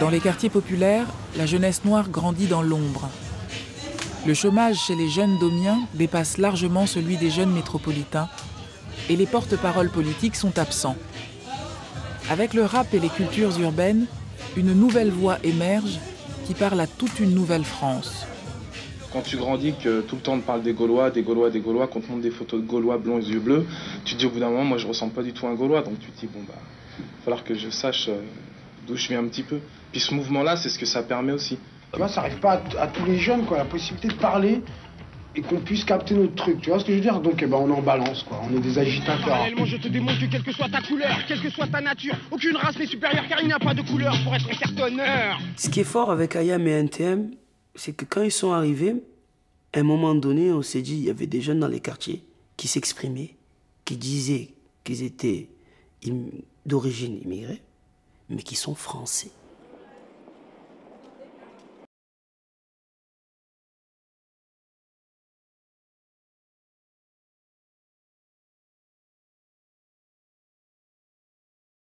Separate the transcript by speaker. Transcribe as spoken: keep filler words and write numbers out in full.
Speaker 1: Dans les quartiers populaires, la jeunesse noire grandit dans l'ombre. Le chômage chez les jeunes domiens dépasse largement celui des jeunes métropolitains et les porte-paroles politiques sont absents. Avec le rap et les cultures urbaines, une nouvelle voix émerge qui parle à toute une nouvelle France.
Speaker 2: Quand tu grandis, que tout le temps on te parle des Gaulois, des Gaulois, des Gaulois, qu'on te montre des photos de Gaulois blonds et yeux bleus, tu te dis au bout d'un moment, moi je ressemble pas du tout à un Gaulois, donc tu te dis bon bah, il va falloir que je sache euh, d'où je viens un petit peu. Puis ce mouvement-là, c'est ce que ça permet aussi.
Speaker 3: Tu vois, ça n'arrive pas à, à tous les jeunes, quoi, la possibilité de parler et qu'on puisse capter notre truc, tu vois ce que je veux dire? Donc eh ben, on est en balance, quoi, on est des agitateurs.
Speaker 4: Parallèlement, je te démontre que quelle que soit ta couleur, quelle que soit ta nature, aucune race n'est supérieure car il n'y a pas de couleur pour être cartonneur.
Speaker 5: Ce qui est fort avec I A M et N T M, c'est que quand ils sont arrivés, à un moment donné, on s'est dit, il y avait des jeunes dans les quartiers qui s'exprimaient, qui disaient qu'ils étaient d'origine immigrée, mais qui sont français.